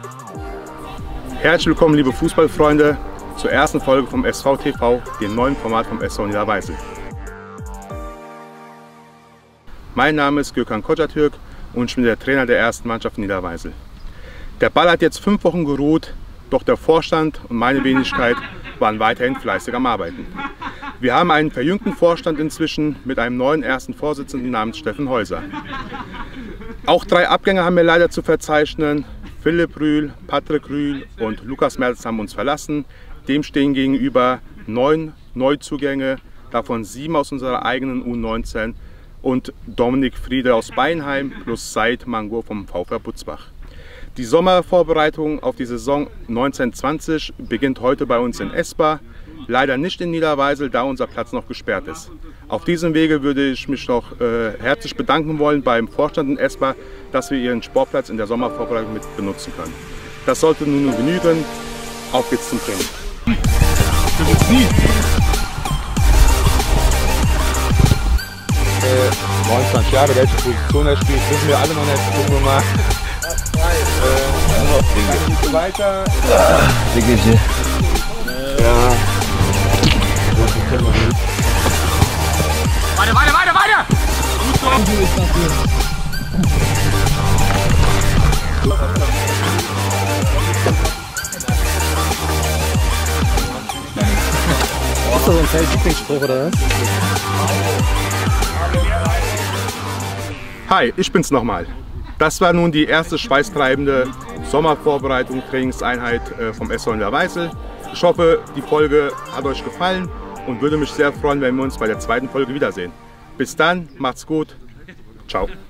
Herzlich willkommen, liebe Fußballfreunde, zur ersten Folge vom SV TV, dem neuen Format vom SV Niederweisel. Mein Name ist Gökhan Kocatürk und ich bin der Trainer der ersten Mannschaft Niederweisel. Der Ball hat jetzt 5 Wochen geruht, doch der Vorstand und meine Wenigkeit waren weiterhin fleißig am Arbeiten. Wir haben einen verjüngten Vorstand inzwischen mit einem neuen ersten Vorsitzenden namens Steffen Häuser. Auch 3 Abgänge haben wir leider zu verzeichnen. Philipp Rühl, Patrick Rühl und Lukas Merz haben uns verlassen. Dem stehen gegenüber 9 Neuzugänge, davon 7 aus unserer eigenen U19 und Dominik Friede aus Beinheim plus Said Mangur vom VfR Butzbach. Die Sommervorbereitung auf die Saison 1920 beginnt heute bei uns in Espa, leider nicht in Niederweisel, da unser Platz noch gesperrt ist. Auf diesem Wege würde ich mich noch herzlich bedanken wollen beim Vorstand in Espa, dass wir ihren Sportplatz in der Sommervorbereitung mit benutzen können. Das sollte nun genügen. Auf geht's zum Training. 29 Jahre, welche Position er spielt, wissen wir alle noch nicht. Gucken wir mal. So weiter. Ja. Weiter! Ist das so ein Feld-Lieblingsspruch oder was? Hi, ich bin's nochmal. Das war nun die erste schweißtreibende Sommervorbereitung, Trainingseinheit vom SV Niederweisel. Ich hoffe, die Folge hat euch gefallen und würde mich sehr freuen, wenn wir uns bei der zweiten Folge wiedersehen. Bis dann, macht's gut, ciao.